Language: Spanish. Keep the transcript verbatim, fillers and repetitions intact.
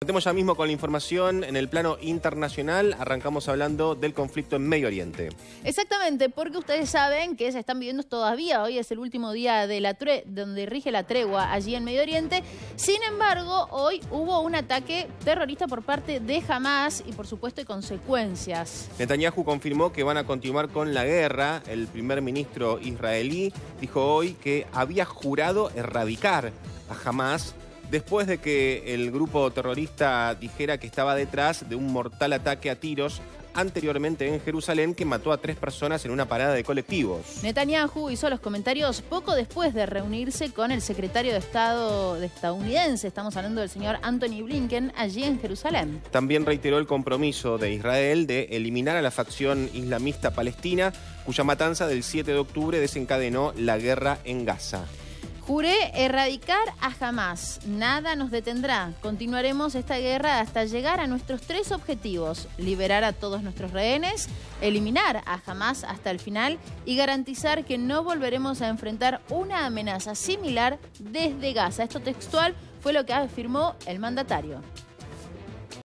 Metemos ya mismo con la información en el plano internacional. Arrancamos hablando del conflicto en Medio Oriente. Exactamente, porque ustedes saben que se están viviendo todavía, hoy es el último día de la tre donde rige la tregua allí en Medio Oriente. Sin embargo, hoy hubo un ataque terrorista por parte de Hamas y por supuesto hay consecuencias. Netanyahu confirmó que van a continuar con la guerra. El primer ministro israelí dijo hoy que había jurado erradicar a Hamas después de que el grupo terrorista dijera que estaba detrás de un mortal ataque a tiros anteriormente en Jerusalén que mató a tres personas en una parada de colectivos. Netanyahu hizo los comentarios poco después de reunirse con el secretario de Estado estadounidense, estamos hablando del señor Anthony Blinken, allí en Jerusalén. También reiteró el compromiso de Israel de eliminar a la facción islamista palestina, cuya matanza del siete de octubre desencadenó la guerra en Gaza. Juré erradicar a Hamas. Nada nos detendrá. Continuaremos esta guerra hasta llegar a nuestros tres objetivos: liberar a todos nuestros rehenes, eliminar a Hamas hasta el final y garantizar que no volveremos a enfrentar una amenaza similar desde Gaza. Esto textual fue lo que afirmó el mandatario.